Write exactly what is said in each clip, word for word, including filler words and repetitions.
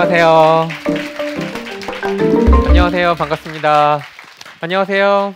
안녕하세요. 안녕하세요. 반갑습니다. 안녕하세요.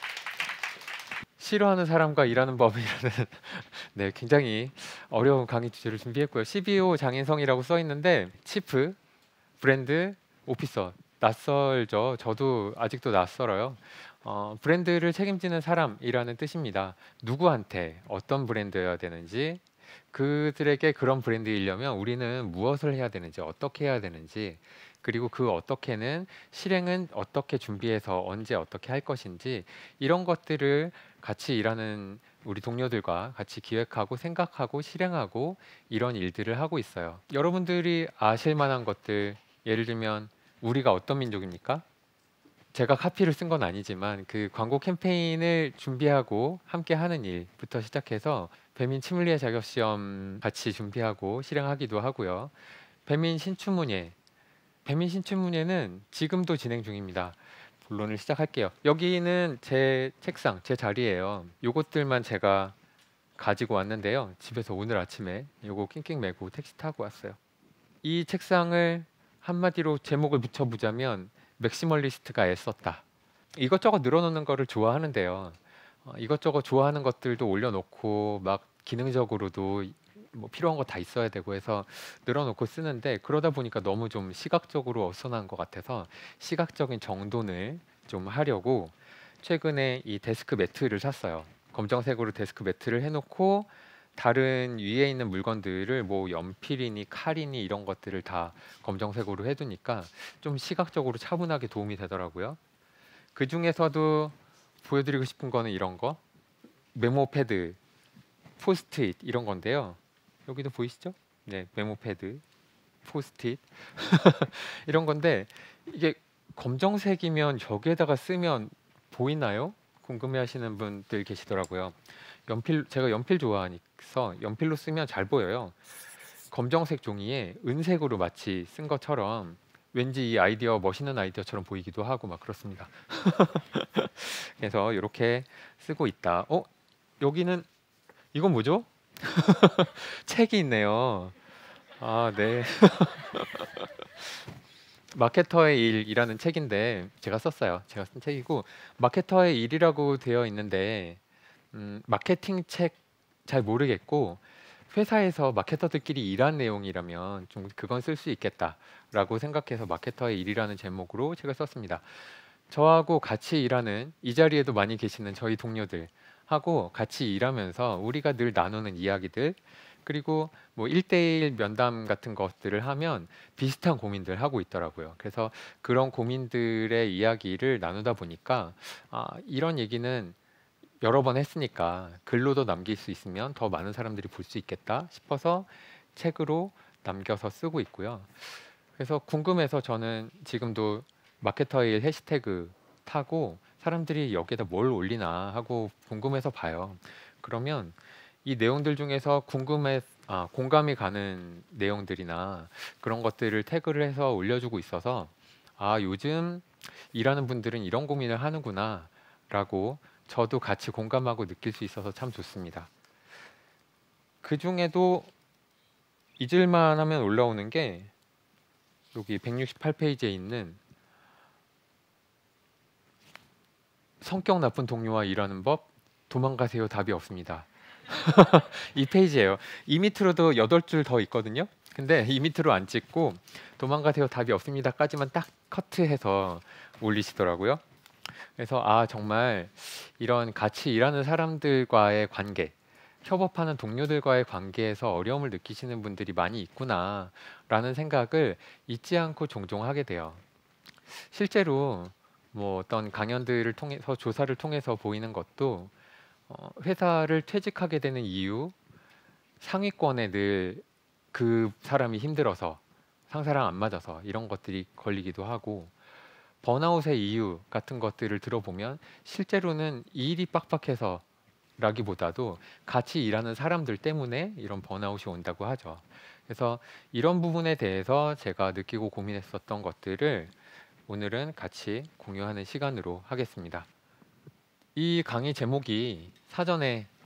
싫어하는 사람과 일하는 법이라는 네, 굉장히 어려운 강의 주제를 준비했고요. 씨비오 장인성이라고 써 있는데 치프, 브랜드, 오피서 낯설죠. 저도 아직도 낯설어요. 어, 브랜드를 책임지는 사람이라는 뜻입니다. 누구한테 어떤 브랜드여야 되는지, 그들에게 그런 브랜드이려면 우리는 무엇을 해야 되는지, 어떻게 해야 되는지, 그리고 그 어떻게는 실행은 어떻게 준비해서 언제 어떻게 할 것인지, 이런 것들을 같이 일하는 우리 동료들과 같이 기획하고 생각하고 실행하고 이런 일들을 하고 있어요. 여러분들이 아실 만한 것들, 예를 들면 우리가 어떤 민족입니까? 제가 카피를 쓴 건 아니지만 그 광고 캠페인을 준비하고 함께 하는 일부터 시작해서 배민 치믈리에 자격시험 같이 준비하고 실행하기도 하고요. 배민 신춘문예, 배민 신춘문예는 지금도 진행 중입니다. 본론을 시작할게요. 여기는 제 책상, 제 자리예요. 요것들만 제가 가지고 왔는데요. 집에서 오늘 아침에 요거 낑낑 메고 택시 타고 왔어요. 이 책상을 한마디로 제목을 붙여보자면 맥시멀리스트가 애썼다. 이것저것 늘어놓는 거를 좋아하는데요. 어, 이것저것 좋아하는 것들도 올려놓고 막 기능적으로도 뭐 필요한 거 다 있어야 되고 해서 늘어놓고 쓰는데, 그러다 보니까 너무 좀 시각적으로 어수선한 것 같아서 시각적인 정돈을 좀 하려고 최근에 이 데스크 매트를 샀어요. 검정색으로 데스크 매트를 해놓고 다른 위에 있는 물건들을 뭐 연필이니 칼이니 이런 것들을 다 검정색으로 해두니까 좀 시각적으로 차분하게 도움이 되더라고요. 그 중에서도 보여드리고 싶은 거는 이런 거, 메모 패드, 포스트잇 이런 건데요. 여기도 보이시죠? 네, 메모 패드, 포스트잇 이런 건데, 이게 검정색이면 여기에다가 쓰면 보이나요? 궁금해하시는 분들 계시더라고요. 연필, 제가 연필 좋아하니까 연필로 쓰면 잘 보여요. 검정색 종이에 은색으로 마치 쓴 것처럼 왠지 이 아이디어 멋있는 아이디어처럼 보이기도 하고 막 그렇습니다. 그래서 이렇게 쓰고 있다. 어? 여기는 이건 뭐죠? 책이 있네요. 아, 네. 마케터의 일이라는 책인데 제가 썼어요. 제가 쓴 책이고, 마케터의 일이라고 되어 있는데 음, 마케팅 책 잘 모르겠고, 회사에서 마케터들끼리 일한 내용이라면 좀 그건 쓸 수 있겠다라고 생각해서 마케터의 일이라는 제목으로 책을 썼습니다. 저하고 같이 일하는, 이 자리에도 많이 계시는 저희 동료들 하고 같이 일하면서 우리가 늘 나누는 이야기들, 그리고 뭐 일 대일 면담 같은 것들을 하면 비슷한 고민들 하고 있더라고요. 그래서 그런 고민들의 이야기를 나누다 보니까 아, 이런 얘기는 여러 번 했으니까 글로도 남길 수 있으면 더 많은 사람들이 볼 수 있겠다 싶어서 책으로 남겨서 쓰고 있고요. 그래서 궁금해서 저는 지금도 마케터일 해시태그 타고 사람들이 여기에다 뭘 올리나 하고 궁금해서 봐요. 그러면 이 내용들 중에서 궁금해, 아, 공감이 가는 내용들이나 그런 것들을 태그를 해서 올려주고 있어서, 아, 요즘 일하는 분들은 이런 고민을 하는구나 라고 저도 같이 공감하고 느낄 수 있어서 참 좋습니다. 그 중에도 잊을만 하면 올라오는 게 여기 백육십팔 페이지에 있는 성격 나쁜 동료와 일하는 법, 도망가세요 답이 없습니다. 이 페이지예요. 이 밑으로도 여덟 줄 더 있거든요. 근데 이 밑으로 안 찍고 도망가세요 답이 없습니다까지만 딱 커트해서 올리시더라고요. 그래서 아, 정말 이런 같이 일하는 사람들과의 관계, 협업하는 동료들과의 관계에서 어려움을 느끼시는 분들이 많이 있구나라는 생각을 잊지 않고 종종 하게 돼요. 실제로 뭐 어떤 강연들을 통해서, 조사를 통해서 보이는 것도 어, 회사를 퇴직하게 되는 이유, 상위권에 늘 그 사람이 힘들어서, 상사랑 안 맞아서 이런 것들이 걸리기도 하고, 번아웃의 이유 같은 것들을 들어보면 실제로는 이 일이 빡빡해서 라기보다도 같이 일하는 사람들 때문에 이런 번아웃이 온다고 하죠. 그래서 이런 부분에 대해서 제가 느끼고 고민했었던 것들을 오늘은 같이 공유하는 시간으로 하겠습니다. 이 강의 제목이 사전에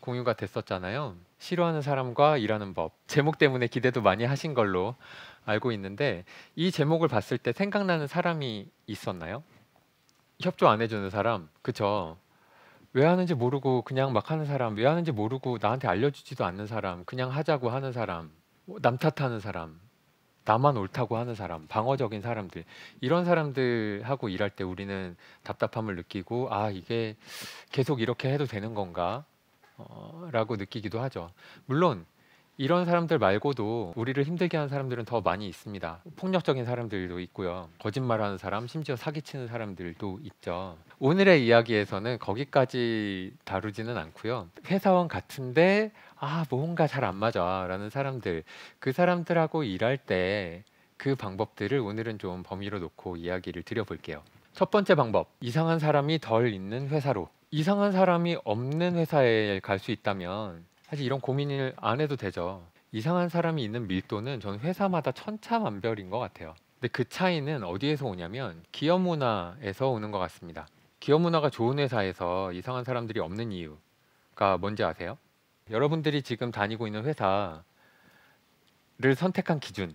공유가 됐었잖아요. 싫어하는 사람과 일하는 법. 제목 때문에 기대도 많이 하신 걸로 알고 있는데 이 제목을 봤을 때 생각나는 사람이 있었나요? 협조 안 해주는 사람. 그쵸? 왜 하는지 모르고 그냥 막 하는 사람, 왜 하는지 모르고 나한테 알려주지도 않는 사람, 그냥 하자고 하는 사람, 뭐 남 탓하는 사람, 나만 옳다고 하는 사람, 방어적인 사람들, 이런 사람들하고 일할 때 우리는 답답함을 느끼고, 아, 이게 계속 이렇게 해도 되는 건가? 어, 라고 느끼기도 하죠. 물론 이런 사람들 말고도 우리를 힘들게 하는 사람들은 더 많이 있습니다. 폭력적인 사람들도 있고요. 거짓말하는 사람, 심지어 사기치는 사람들도 있죠. 오늘의 이야기에서는 거기까지 다루지는 않고요. 회사원 같은데 아 뭔가 잘 안 맞아 라는 사람들, 그 사람들하고 일할 때 그 방법들을 오늘은 좀 범위로 놓고 이야기를 드려볼게요. 첫 번째 방법, 이상한 사람이 덜 있는 회사로. 이상한 사람이 없는 회사에 갈 수 있다면 사실 이런 고민을 안 해도 되죠. 이상한 사람이 있는 밀도는 저는 회사마다 천차만별인 것 같아요. 근데 그 차이는 어디에서 오냐면 기업 문화에서 오는 것 같습니다. 기업 문화가 좋은 회사에서 이상한 사람들이 없는 이유가 뭔지 아세요? 여러분들이 지금 다니고 있는 회사를 선택한 기준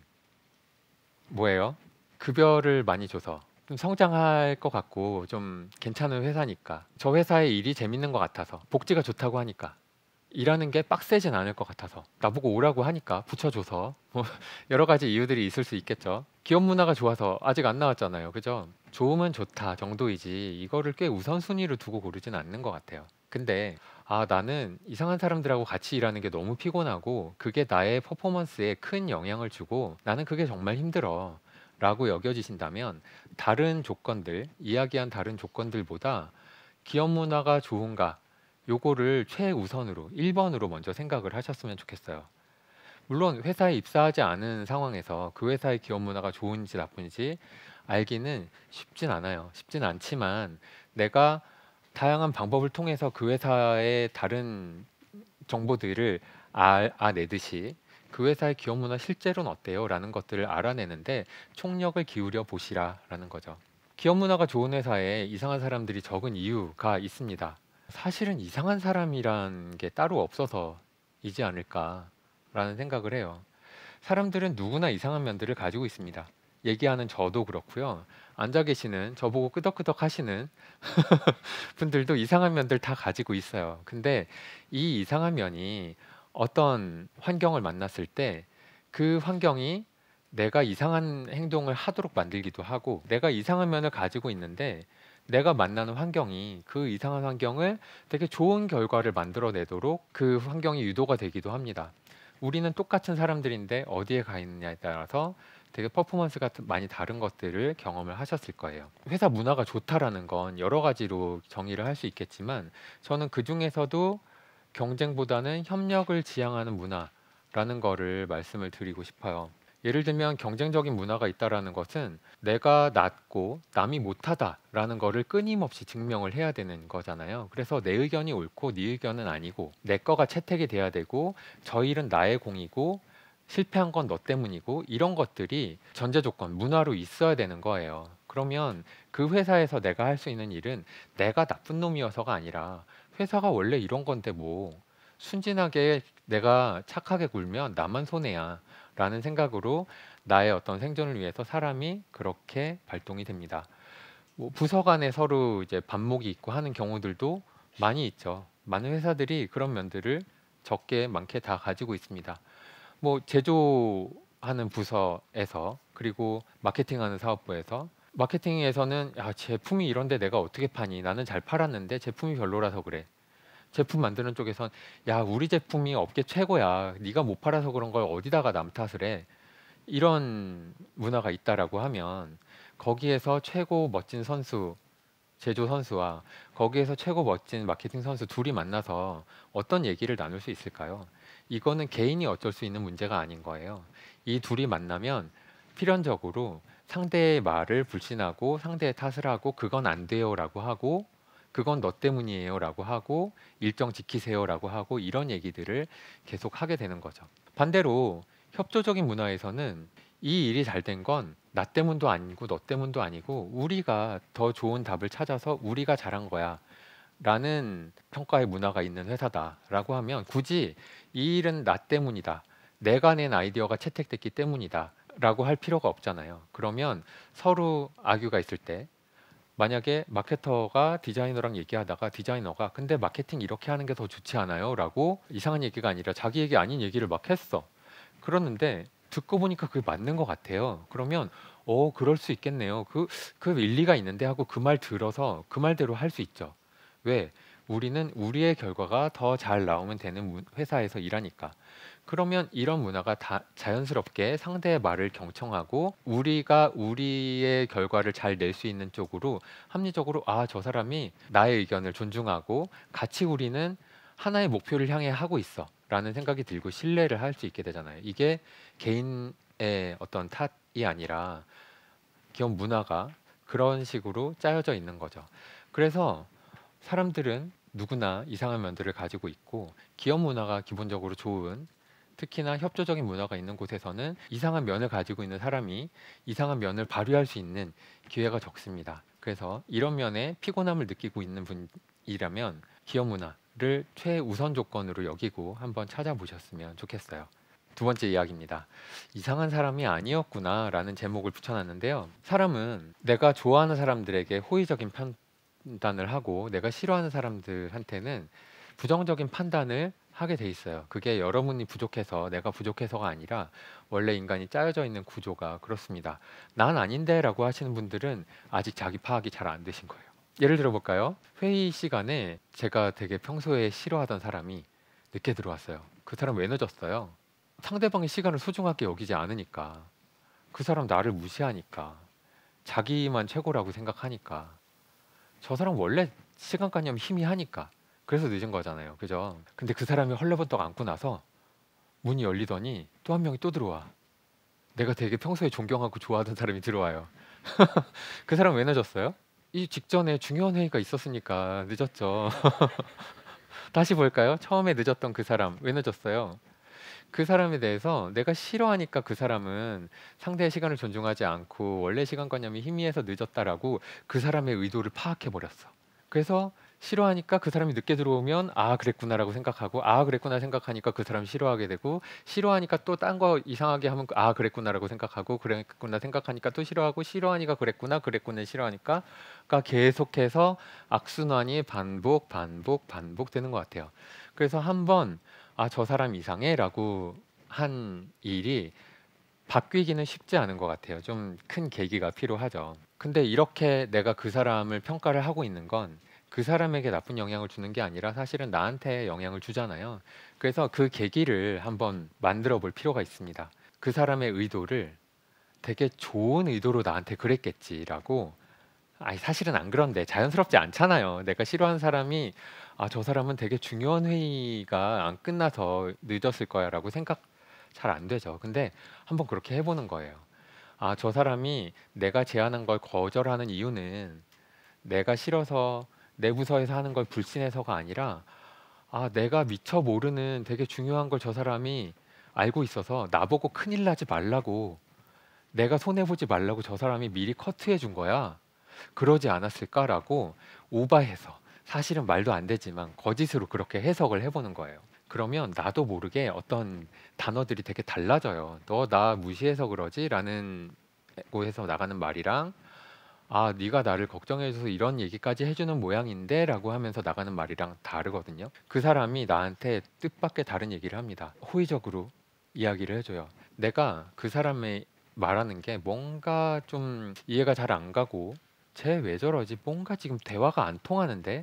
뭐예요? 급여를 많이 줘서 좀 성장할 것 같고 좀 괜찮은 회사니까, 저 회사의 일이 재밌는 것 같아서, 복지가 좋다고 하니까, 일하는 게 빡세진 않을 것 같아서, 나보고 오라고 하니까 붙여줘서, 뭐 여러 가지 이유들이 있을 수 있겠죠. 기업 문화가 좋아서 아직 안 나왔잖아요. 그죠? 좋으면 좋다 정도이지 이거를 꽤 우선순위로 두고 고르진 않는 것 같아요. 근데 아 나는 이상한 사람들하고 같이 일하는 게 너무 피곤하고 그게 나의 퍼포먼스에 큰 영향을 주고 나는 그게 정말 힘들어 라고 여겨지신다면 다른 조건들, 이야기한 다른 조건들보다 기업 문화가 좋은가 요거를 최우선으로 일 번으로 먼저 생각을 하셨으면 좋겠어요. 물론 회사에 입사하지 않은 상황에서 그 회사의 기업 문화가 좋은지 나쁜지 알기는 쉽진 않아요. 쉽진 않지만 내가 다양한 방법을 통해서 그 회사의 다른 정보들을 알, 아내듯이 그 회사의 기업 문화 실제로는 어때요? 라는 것들을 알아내는데 총력을 기울여 보시라 라는 거죠. 기업 문화가 좋은 회사에 이상한 사람들이 적은 이유가 있습니다. 사실은 이상한 사람이란 게 따로 없어서이지 않을까라는 생각을 해요. 사람들은 누구나 이상한 면들을 가지고 있습니다. 얘기하는 저도 그렇고요. 앉아 계시는 저보고 끄덕끄덕 하시는 분들도 이상한 면들 다 가지고 있어요. 근데 이 이상한 면이 어떤 환경을 만났을 때 그 환경이 내가 이상한 행동을 하도록 만들기도 하고, 내가 이상한 면을 가지고 있는데 내가 만나는 환경이 그 이상한 환경을 되게 좋은 결과를 만들어내도록 그 환경이 유도가 되기도 합니다. 우리는 똑같은 사람들인데 어디에 가 있느냐에 따라서 되게 퍼포먼스가 많이 다른 것들을 경험을 하셨을 거예요. 회사 문화가 좋다라는 건 여러 가지로 정의를 할 수 있겠지만 저는 그 중에서도 경쟁보다는 협력을 지향하는 문화라는 거를 말씀을 드리고 싶어요. 예를 들면 경쟁적인 문화가 있다라는 것은 내가 낫고 남이 못하다라는 거를 끊임없이 증명을 해야 되는 거잖아요. 그래서 내 의견이 옳고 네 의견은 아니고 내 거가 채택이 돼야 되고 저 일은 나의 공이고 실패한 건 너 때문이고 이런 것들이 전제 조건, 문화로 있어야 되는 거예요. 그러면 그 회사에서 내가 할 수 있는 일은 내가 나쁜 놈이어서가 아니라 회사가 원래 이런 건데 뭐 순진하게 내가 착하게 굴면 나만 손해야 라는 생각으로 나의 어떤 생존을 위해서 사람이 그렇게 발동이 됩니다. 뭐 부서 간에 서로 이제 반목이 있고 하는 경우들도 많이 있죠. 많은 회사들이 그런 면들을 적게 많게 다 가지고 있습니다. 뭐 제조하는 부서에서, 그리고 마케팅하는 사업부에서, 마케팅에서는 야 제품이 이런데 내가 어떻게 파니, 나는 잘 팔았는데 제품이 별로라서 그래. 제품 만드는 쪽에선 야 우리 제품이 업계 최고야, 네가 못 팔아서 그런 걸 어디다가 남 탓을 해, 이런 문화가 있다라고 하면 거기에서 최고 멋진 선수, 제조 선수와 거기에서 최고 멋진 마케팅 선수 둘이 만나서 어떤 얘기를 나눌 수 있을까요? 이거는 개인이 어쩔 수 있는 문제가 아닌 거예요. 이 둘이 만나면 필연적으로 상대의 말을 불신하고 상대의 탓을 하고 그건 안 돼요라고 하고 그건 너 때문이에요라고 하고 일정 지키세요라고 하고 이런 얘기들을 계속 하게 되는 거죠. 반대로 협조적인 문화에서는 이 일이 잘 된 건 나 때문도 아니고 너 때문도 아니고 우리가 더 좋은 답을 찾아서 우리가 잘한 거야 라는 평가의 문화가 있는 회사다라고 하면 굳이 이 일은 나 때문이다. 내가 낸 아이디어가 채택됐기 때문이다. 라고 할 필요가 없잖아요. 그러면 서로 악유가 있을 때 만약에 마케터가 디자이너랑 얘기하다가 디자이너가 근데 마케팅 이렇게 하는 게 더 좋지 않아요? 라고 이상한 얘기가 아니라 자기 얘기 아닌 얘기를 막 했어. 그러는데 듣고 보니까 그게 맞는 것 같아요. 그러면 어 그럴 수 있겠네요. 그, 그 일리가 있는데 하고 그 말 들어서 그 말대로 할 수 있죠. 왜? 우리는 우리의 결과가 더 잘 나오면 되는 문- 회사에서 일하니까. 그러면 이런 문화가 다 자연스럽게 상대의 말을 경청하고 우리가 우리의 결과를 잘 낼 수 있는 쪽으로 합리적으로 아, 저 사람이 나의 의견을 존중하고 같이 우리는 하나의 목표를 향해 하고 있어 라는 생각이 들고 신뢰를 할 수 있게 되잖아요. 이게 개인의 어떤 탓이 아니라 기업 문화가 그런 식으로 짜여져 있는 거죠. 그래서 사람들은 누구나 이상한 면들을 가지고 있고 기업 문화가 기본적으로 좋은 특히나 협조적인 문화가 있는 곳에서는 이상한 면을 가지고 있는 사람이 이상한 면을 발휘할 수 있는 기회가 적습니다. 그래서 이런 면에 피곤함을 느끼고 있는 분이라면 기업 문화를 최우선 조건으로 여기고 한번 찾아보셨으면 좋겠어요. 두 번째 이야기입니다. 이상한 사람이 아니었구나 라는 제목을 붙여놨는데요. 사람은 내가 좋아하는 사람들에게 호의적인 판단을 하고 내가 싫어하는 사람들한테는 부정적인 판단을 하게 돼 있어요. 그게 여러분이 부족해서 내가 부족해서가 아니라 원래 인간이 짜여져 있는 구조가 그렇습니다. 난 아닌데 라고 하시는 분들은 아직 자기 파악이 잘 안 되신 거예요. 예를 들어 볼까요? 회의 시간에 제가 되게 평소에 싫어하던 사람이 늦게 들어왔어요. 그 사람 왜 늦었어요? 상대방의 시간을 소중하게 여기지 않으니까, 그 사람 나를 무시하니까, 자기만 최고라고 생각하니까, 저 사람 원래 시간관념 희미하니까 그래서 늦은 거잖아요. 그죠? 근데 그 사람이 헐레벌떡 앉고 나서 문이 열리더니 또 한 명이 또 들어와. 내가 되게 평소에 존경하고 좋아하던 사람이 들어와요. 그 사람 왜 늦었어요? 이 직전에 중요한 회의가 있었으니까 늦었죠. 다시 볼까요? 처음에 늦었던 그 사람 왜 늦었어요? 그 사람에 대해서 내가 싫어하니까 그 사람은 상대의 시간을 존중하지 않고 원래 시간관념이 희미해서 늦었다라고 그 사람의 의도를 파악해 버렸어. 그래서 싫어하니까 그 사람이 늦게 들어오면 아, 그랬구나라고 생각하고 아, 그랬구나 생각하니까 그 사람 싫어하게 되고 싫어하니까 또 딴 거 이상하게 하면 아, 그랬구나라고 생각하고 그랬구나 생각하니까 또 싫어하고 싫어하니까 그랬구나 그랬구나 싫어하니까 그러니까 계속해서 악순환이 반복 반복 반복되는 것 같아요. 그래서 한번 아, 저 사람 이상해라고 한 일이 바뀌기는 쉽지 않은 것 같아요. 좀 큰 계기가 필요하죠. 근데 이렇게 내가 그 사람을 평가를 하고 있는 건 그 사람에게 나쁜 영향을 주는 게 아니라 사실은 나한테 영향을 주잖아요. 그래서 그 계기를 한번 만들어 볼 필요가 있습니다. 그 사람의 의도를 되게 좋은 의도로 나한테 그랬겠지라고, 아니 사실은 안 그런데 자연스럽지 않잖아요. 내가 싫어하는 사람이 아, 저 사람은 되게 중요한 회의가 안 끝나서 늦었을 거야라고 생각 잘 안 되죠. 근데 한번 그렇게 해보는 거예요. 아, 저 사람이 내가 제안한 걸 거절하는 이유는 내가 싫어서 내 부서에서 하는 걸 불신해서가 아니라 아, 내가 미처 모르는 되게 중요한 걸 저 사람이 알고 있어서 나보고 큰일 나지 말라고, 내가 손해보지 말라고 저 사람이 미리 커트해 준 거야. 그러지 않았을까라고 오바해서, 사실은 말도 안 되지만 거짓으로 그렇게 해석을 해보는 거예요. 그러면 나도 모르게 어떤 단어들이 되게 달라져요. 너 나 무시해서 그러지? 라는 곳에서 나가는 말이랑 아, 네가 나를 걱정해줘서 이런 얘기까지 해주는 모양인데 라고 하면서 나가는 말이랑 다르거든요. 그 사람이 나한테 뜻밖의 다른 얘기를 합니다. 호의적으로 이야기를 해줘요. 내가 그 사람의 말하는 게 뭔가 좀 이해가 잘 안 가고 쟤 왜 저러지? 뭔가 지금 대화가 안 통하는데?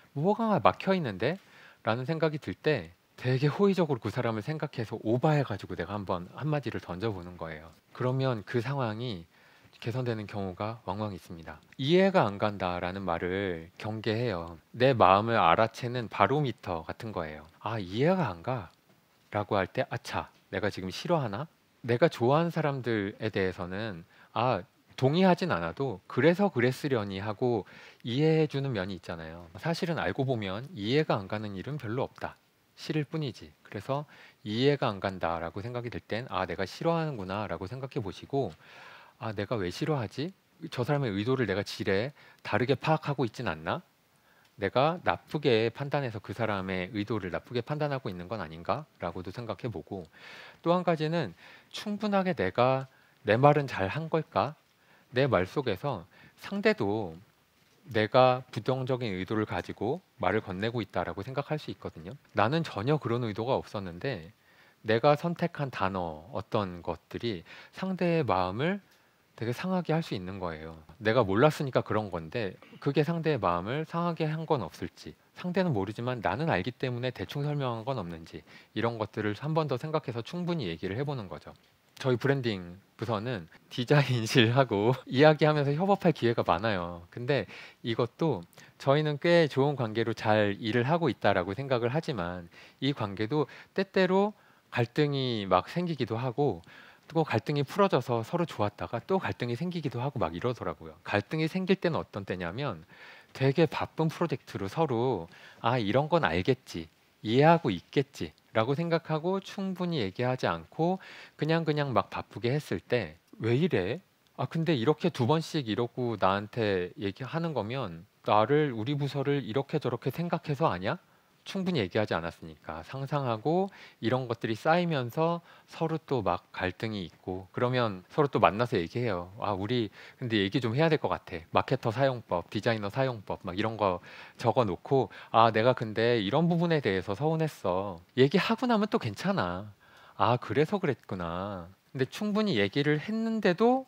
뭐가 막혀 있는데? 라는 생각이 들 때 되게 호의적으로 그 사람을 생각해서 오버해가지고 내가 한번 한마디를 던져보는 거예요. 그러면 그 상황이 개선되는 경우가 왕왕 있습니다. 이해가 안 간다라는 말을 경계해요. 내 마음을 알아채는 바로미터 같은 거예요. 아, 이해가 안 가. 라고 할 때 아차, 내가 지금 싫어하나? 내가 좋아하는 사람들에 대해서는 아, 동의하진 않아도 그래서 그랬으려니 하고 이해해주는 면이 있잖아요. 사실은 알고 보면 이해가 안 가는 일은 별로 없다. 싫을 뿐이지. 그래서 이해가 안 간다라고 생각이 들 땐 아, 내가 싫어하는구나 라고 생각해 보시고 아, 내가 왜 싫어하지? 저 사람의 의도를 내가 지레 다르게 파악하고 있진 않나? 내가 나쁘게 판단해서 그 사람의 의도를 나쁘게 판단하고 있는 건 아닌가라고도 생각해 보고, 또 한 가지는 충분하게 내가 내 말은 잘 한 걸까? 내 말 속에서 상대도 내가 부정적인 의도를 가지고 말을 건네고 있다라고 생각할 수 있거든요. 나는 전혀 그런 의도가 없었는데 내가 선택한 단어 어떤 것들이 상대의 마음을 되게 상하게 할 수 있는 거예요. 내가 몰랐으니까 그런 건데 그게 상대의 마음을 상하게 한 건 없을지, 상대는 모르지만 나는 알기 때문에 대충 설명한 건 없는지, 이런 것들을 한 번 더 생각해서 충분히 얘기를 해보는 거죠. 저희 브랜딩 부서는 디자인실하고 이야기하면서 협업할 기회가 많아요. 근데 이것도 저희는 꽤 좋은 관계로 잘 일을 하고 있다라고 생각을 하지만 이 관계도 때때로 갈등이 막 생기기도 하고, 또 갈등이 풀어져서 서로 좋았다가 또 갈등이 생기기도 하고 막 이러더라고요. 갈등이 생길 때는 어떤 때냐면 되게 바쁜 프로젝트로 서로 아 이런 건 알겠지, 이해하고 있겠지 라고 생각하고 충분히 얘기하지 않고 그냥 그냥 막 바쁘게 했을 때 왜 이래? 아 근데 이렇게 두 번씩 이러고 나한테 얘기하는 거면 나를, 우리 부서를 이렇게 저렇게 생각해서 아냐? 충분히 얘기하지 않았으니까 상상하고 이런 것들이 쌓이면서 서로 또 막 갈등이 있고, 그러면 서로 또 만나서 얘기해요. 아 우리 근데 얘기 좀 해야 될 것 같아. 마케터 사용법, 디자이너 사용법 막 이런 거 적어 놓고, 아 내가 근데 이런 부분에 대해서 서운했어. 얘기하고 나면 또 괜찮아. 아 그래서 그랬구나. 근데 충분히 얘기를 했는데도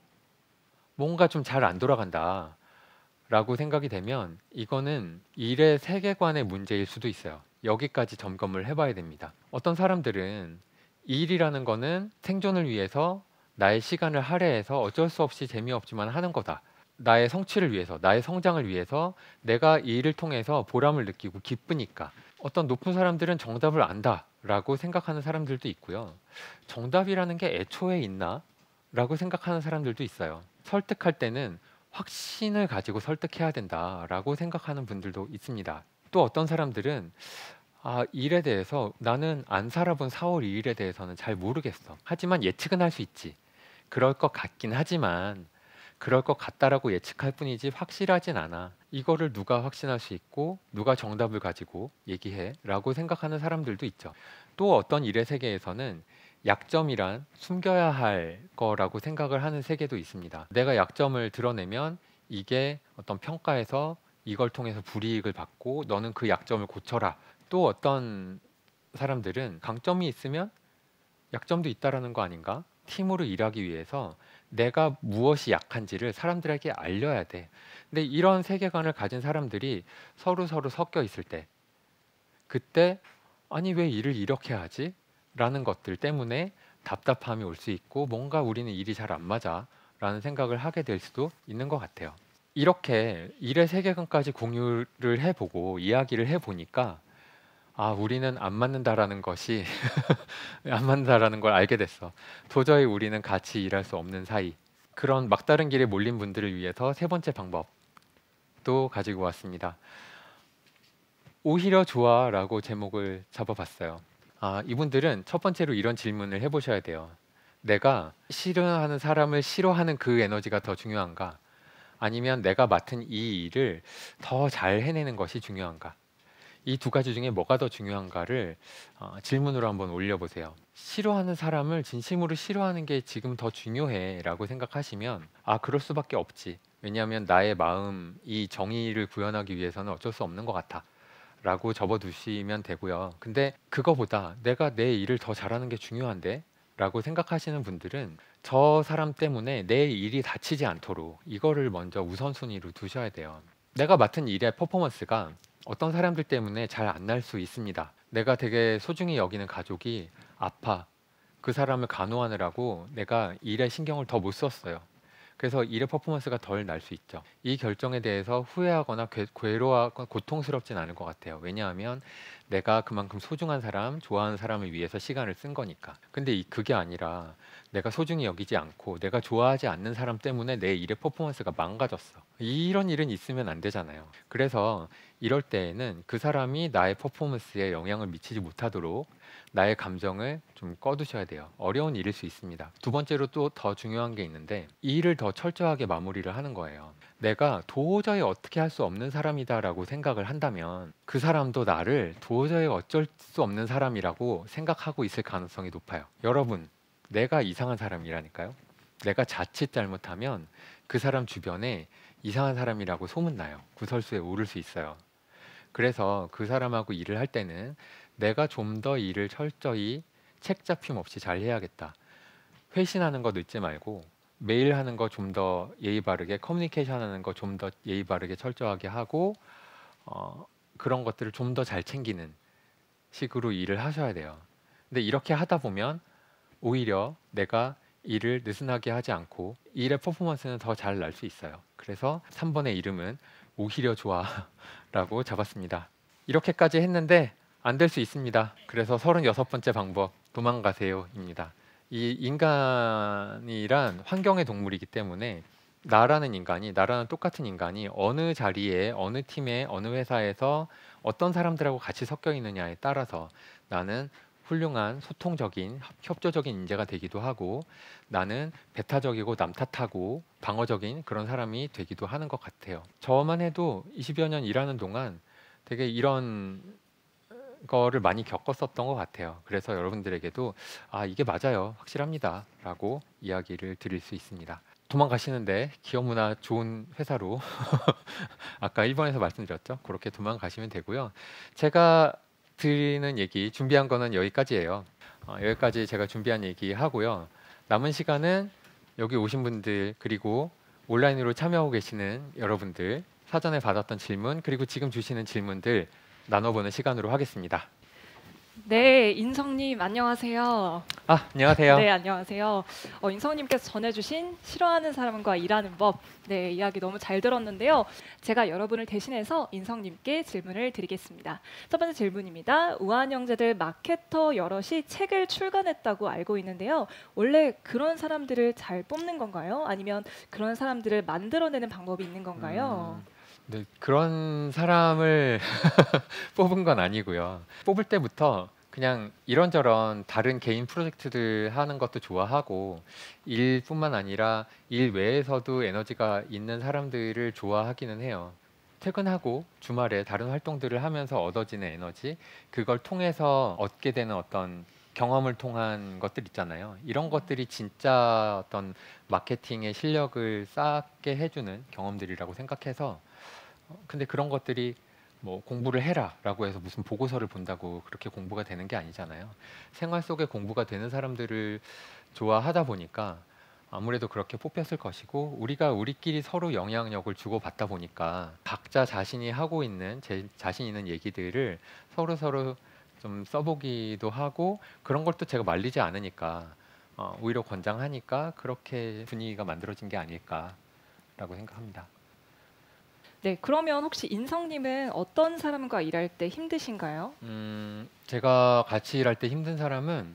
뭔가 좀 잘 안 돌아간다 라고 생각이 되면 이거는 일의 세계관의 문제일 수도 있어요. 여기까지 점검을 해봐야 됩니다. 어떤 사람들은 일이라는 거는 생존을 위해서 나의 시간을 할애해서 어쩔 수 없이 재미없지만 하는 거다. 나의 성취를 위해서, 나의 성장을 위해서 내가 이 일을 통해서 보람을 느끼고 기쁘니까. 어떤 높은 사람들은 정답을 안다라고 생각하는 사람들도 있고요. 정답이라는 게 애초에 있나? 라고 생각하는 사람들도 있어요. 설득할 때는 확신을 가지고 설득해야 된다라고 생각하는 분들도 있습니다. 또 어떤 사람들은 아, 일에 대해서 나는 안 살아본 사월 이 일에 대해서는 잘 모르겠어. 하지만 예측은 할 수 있지. 그럴 것 같긴 하지만 그럴 것 같다라고 예측할 뿐이지 확실하진 않아. 이거를 누가 확신할 수 있고 누가 정답을 가지고 얘기해 라고 생각하는 사람들도 있죠. 또 어떤 일의 세계에서는 약점이란 숨겨야 할 거라고 생각을 하는 세계도 있습니다. 내가 약점을 드러내면 이게 어떤 평가에서 이걸 통해서 불이익을 받고 너는 그 약점을 고쳐라. 또 어떤 사람들은 강점이 있으면 약점도 있다라는 거 아닌가? 팀으로 일하기 위해서 내가 무엇이 약한지를 사람들에게 알려야 돼. 근데 이런 세계관을 가진 사람들이 서로 서로 섞여 있을 때, 그때 아니 왜 일을 이렇게 하지? 라는 것들 때문에 답답함이 올 수 있고 뭔가 우리는 일이 잘 안 맞아 라는 생각을 하게 될 수도 있는 것 같아요. 이렇게 일의 세계관까지 공유를 해보고 이야기를 해보니까 아 우리는 안 맞는다라는 것이 안 맞는다라는 걸 알게 됐어. 도저히 우리는 같이 일할 수 없는 사이. 그런 막다른 길에 몰린 분들을 위해서 세 번째 방법도 가지고 왔습니다. 오히려 좋아라고 제목을 잡아봤어요. 아, 이분들은 첫 번째로 이런 질문을 해보셔야 돼요. 내가 싫어하는 사람을 싫어하는 그 에너지가 더 중요한가? 아니면 내가 맡은 이 일을 더 잘 해내는 것이 중요한가? 이 두 가지 중에 뭐가 더 중요한가를 어, 질문으로 한번 올려보세요. 싫어하는 사람을 진심으로 싫어하는 게 지금 더 중요해 라고 생각하시면 아 그럴 수밖에 없지. 왜냐하면 나의 마음, 이 정의를 구현하기 위해서는 어쩔 수 없는 것 같아 라고 접어두시면 되고요. 근데 그거보다 내가 내 일을 더 잘하는 게 중요한데 라고 생각하시는 분들은 저 사람 때문에 내 일이 다치지 않도록 이거를 먼저 우선순위로 두셔야 돼요. 내가 맡은 일의 퍼포먼스가 어떤 사람들 때문에 잘 안 날 수 있습니다. 내가 되게 소중히 여기는 가족이 아파. 그 사람을 간호하느라고 내가 일에 신경을 더 못 썼어요. 그래서 일의 퍼포먼스가 덜 날 수 있죠. 이 결정에 대해서 후회하거나 괴, 괴로워하거나 고통스럽진 않을 것 같아요. 왜냐하면 내가 그만큼 소중한 사람, 좋아하는 사람을 위해서 시간을 쓴 거니까. 근데 이, 그게 아니라 내가 소중히 여기지 않고 내가 좋아하지 않는 사람 때문에 내 일의 퍼포먼스가 망가졌어. 이런 일은 있으면 안 되잖아요. 그래서 이럴 때에는 그 사람이 나의 퍼포먼스에 영향을 미치지 못하도록 나의 감정을 좀 꺼두셔야 돼요. 어려운 일일 수 있습니다. 두 번째로 또 더 중요한 게 있는데 이 일을 더 철저하게 마무리를 하는 거예요. 내가 도저히 어떻게 할 수 없는 사람이다라고 생각을 한다면 그 사람도 나를 도저히 어쩔 수 없는 사람이라고 생각하고 있을 가능성이 높아요. 여러분, 내가 이상한 사람이라니까요. 내가 자칫 잘못하면 그 사람 주변에 이상한 사람이라고 소문나요. 구설수에 오를 수 있어요. 그래서 그 사람하고 일을 할 때는 내가 좀 더 일을 철저히 책 잡힘 없이 잘 해야겠다. 회신하는 거 늦지 말고 메일 하는 거 좀 더 예의 바르게, 커뮤니케이션 하는 거 좀 더 예의 바르게 철저하게 하고 어, 그런 것들을 좀 더 잘 챙기는 식으로 일을 하셔야 돼요. 근데 이렇게 하다 보면 오히려 내가 일을 느슨하게 하지 않고 일의 퍼포먼스는 더 잘 날 수 있어요. 그래서 삼 번의 이름은 오히려 좋아라고 잡았습니다. 이렇게까지 했는데 안 될 수 있습니다. 그래서 서른여섯 번째 방법, 도망가세요입니다. 이 인간이란 환경의 동물이기 때문에 나라는 인간이, 나라는 똑같은 인간이 어느 자리에, 어느 팀에, 어느 회사에서 어떤 사람들하고 같이 섞여 있느냐에 따라서 나는 훌륭한 소통적인 협조적인 인재가 되기도 하고 나는 배타적이고 남 탓하고 방어적인 그런 사람이 되기도 하는 것 같아요. 저만 해도 이십여 년 일하는 동안 되게 이런 거를 많이 겪었었던 것 같아요. 그래서 여러분들에게도 아 이게 맞아요, 확실합니다 라고 이야기를 드릴 수 있습니다. 도망가시는데 기업문화 좋은 회사로 아까 일 번에서 말씀드렸죠. 그렇게 도망가시면 되고요. 제가 드리는 얘기 준비한 거는 여기까지예요. 어, 여기까지 제가 준비한 얘기 하고요. 남은 시간은 여기 오신 분들 그리고 온라인으로 참여하고 계시는 여러분들 사전에 받았던 질문 그리고 지금 주시는 질문들 나눠보는 시간으로 하겠습니다. 네, 인성님 안녕하세요. 아, 안녕하세요. 네, 안녕하세요. 어, 인성님께서 전해주신 싫어하는 사람과 일하는 법, 네, 이야기 너무 잘 들었는데요. 제가 여러분을 대신해서 인성님께 질문을 드리겠습니다. 첫 번째 질문입니다. 우한 형제들 마케터 여럿이 책을 출간했다고 알고 있는데요. 원래 그런 사람들을 잘 뽑는 건가요? 아니면 그런 사람들을 만들어내는 방법이 있는 건가요? 음, 네, 그런 사람을 뽑은 건 아니고요. 뽑을 때부터 그냥 이런저런 다른 개인 프로젝트들 하는 것도 좋아하고 일뿐만 아니라 일 외에서도 에너지가 있는 사람들을 좋아하기는 해요. 퇴근하고 주말에 다른 활동들을 하면서 얻어지는 에너지, 그걸 통해서 얻게 되는 어떤 경험을 통한 것들 있잖아요. 이런 것들이 진짜 어떤 마케팅의 실력을 쌓게 해주는 경험들이라고 생각해서 어, 근데 그런 것들이 뭐 공부를 해라라고 해서 무슨 보고서를 본다고 그렇게 공부가 되는 게 아니잖아요. 생활 속에 공부가 되는 사람들을 좋아하다 보니까 아무래도 그렇게 뽑혔을 것이고 우리가 우리끼리 서로 영향력을 주고받다 보니까 각자 자신이 하고 있는 제 자신 있는 얘기들을 서로 서로 좀 써보기도 하고 그런 걸 또 제가 말리지 않으니까 어, 오히려 권장하니까 그렇게 분위기가 만들어진 게 아닐까라고 생각합니다. 네, 그러면 혹시 인성님은 어떤 사람과 일할 때 힘드신가요? 음, 제가 같이 일할 때 힘든 사람은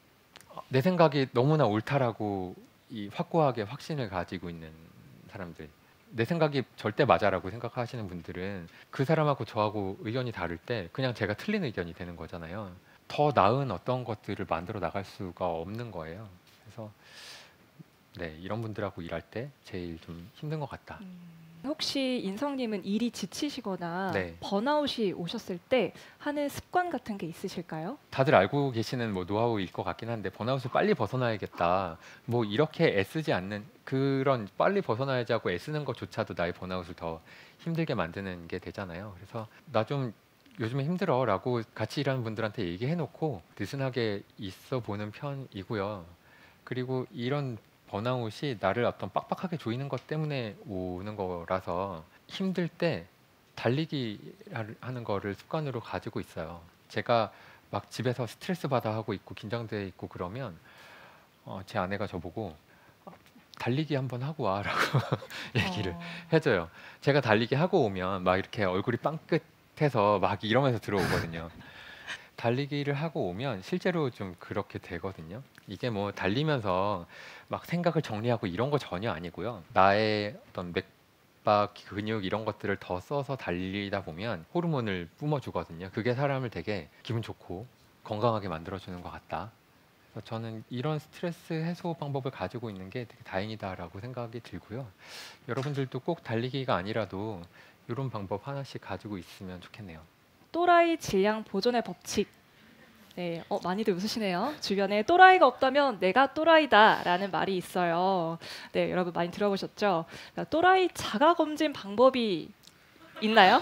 내 생각이 너무나 옳다라고 이 확고하게 확신을 가지고 있는 사람들. 내 생각이 절대 맞아라고 생각하시는 분들은 그 사람하고 저하고 의견이 다를 때 그냥 제가 틀린 의견이 되는 거잖아요. 더 나은 어떤 것들을 만들어 나갈 수가 없는 거예요. 그래서 네, 이런 분들하고 일할 때 제일 좀 힘든 것 같다. 음, 혹시 인성님은 일이 지치시거나 네. 번아웃이 오셨을 때 하는 습관 같은 게 있으실까요? 다들 알고 계시는 뭐 노하우일 것 같긴 한데 번아웃을 빨리 벗어나야겠다. 뭐 이렇게 애쓰지 않는 그런 빨리 벗어나야지 하고 애쓰는 것조차도 나의 번아웃을 더 힘들게 만드는 게 되잖아요. 그래서 나 좀 요즘에 힘들어라고 같이 일하는 분들한테 얘기해놓고 느슨하게 있어 보는 편이고요. 그리고 이런 번아웃이 나를 어떤 빡빡하게 조이는 것 때문에 오는 거라서 힘들 때 달리기 하는 거를 습관으로 가지고 있어요. 제가 막 집에서 스트레스 받아 하고 있고 긴장돼 있고 그러면 어, 제 아내가 저보고 어, 달리기 한번 하고 와라고 얘기를 어, 해줘요. 제가 달리기 하고 오면 막 이렇게 얼굴이 빵긋해서 막 이러면서 들어오거든요. 달리기를 하고 오면 실제로 좀 그렇게 되거든요. 이게 뭐 달리면서 막 생각을 정리하고 이런 거 전혀 아니고요. 나의 어떤 맥 압박, 근육 이런 것들을 더 써서 달리다 보면 호르몬을 뿜어주거든요. 그게 사람을 되게 기분 좋고 건강하게 만들어주는 것 같다. 그래서 저는 이런 스트레스 해소 방법을 가지고 있는 게 되게 다행이다라고 생각이 들고요. 여러분들도 꼭 달리기가 아니라도 이런 방법 하나씩 가지고 있으면 좋겠네요. 또라이 질량 보존의 법칙. 네, 어, 많이들 웃으시네요. 주변에 또라이가 없다면 내가 또라이다라는 말이 있어요. 네, 여러분 많이 들어보셨죠? 그러니까 또라이 자가 검진 방법이 있나요?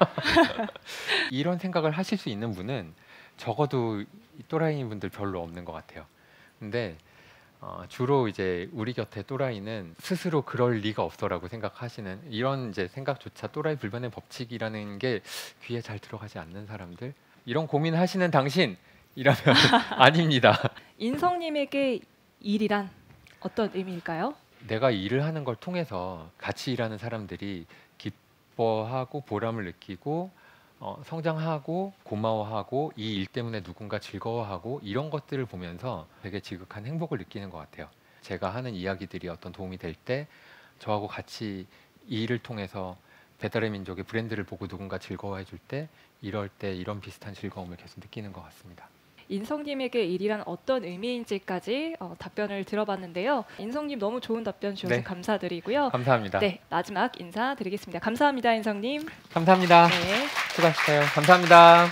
이런 생각을 하실 수 있는 분은 적어도 이 또라이인 분들 별로 없는 것 같아요. 근데 어, 주로 이제 우리 곁에 또라이는 스스로 그럴 리가 없어라고 생각하시는 이런 이제 생각조차 또라이 불변의 법칙이라는 게 귀에 잘 들어가지 않는 사람들, 이런 고민하시는 당신이라면 아닙니다. 인성님에게 일이란 어떤 의미일까요? 내가 일을 하는 걸 통해서 같이 일하는 사람들이 기뻐하고 보람을 느끼고 어, 성장하고 고마워하고 이 일 때문에 누군가 즐거워하고 이런 것들을 보면서 되게 지극한 행복을 느끼는 것 같아요. 제가 하는 이야기들이 어떤 도움이 될 때 저하고 같이 이 일을 통해서 배달의 민족의 브랜드를 보고 누군가 즐거워해 줄 때 이럴 때 이런 비슷한 즐거움을 계속 느끼는 것 같습니다. 인성님에게 일이란 어떤 의미인지까지 어, 답변을 들어봤는데요. 인성님 너무 좋은 답변 주셔서 네. 감사드리고요. 감사합니다. 네, 마지막 인사드리겠습니다. 감사합니다, 인성님. 감사합니다. 네. 수고하셨어요. 감사합니다.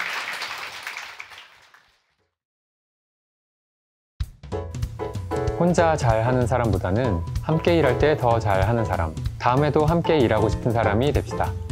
혼자 잘하는 사람보다는 함께 일할 때 더 잘하는 사람. 다음에도 함께 일하고 싶은 사람이 됩시다.